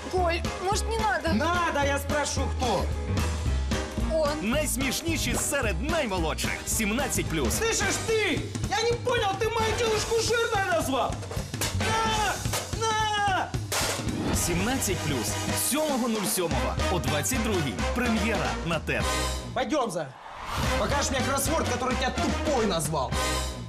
Коль, может, не надо? Надо, я спрашиваю, кто? Он. Найсмішніші серед наймолодших. 17+. Слышишь ты? Я не понял, ты мою девушку жирной назвал? На! 17+. 7.07 о 22-й. Прем'єра на ТЕТ. Пойдем, за. Покажешь мне кроссворд, который тебя тупой назвал.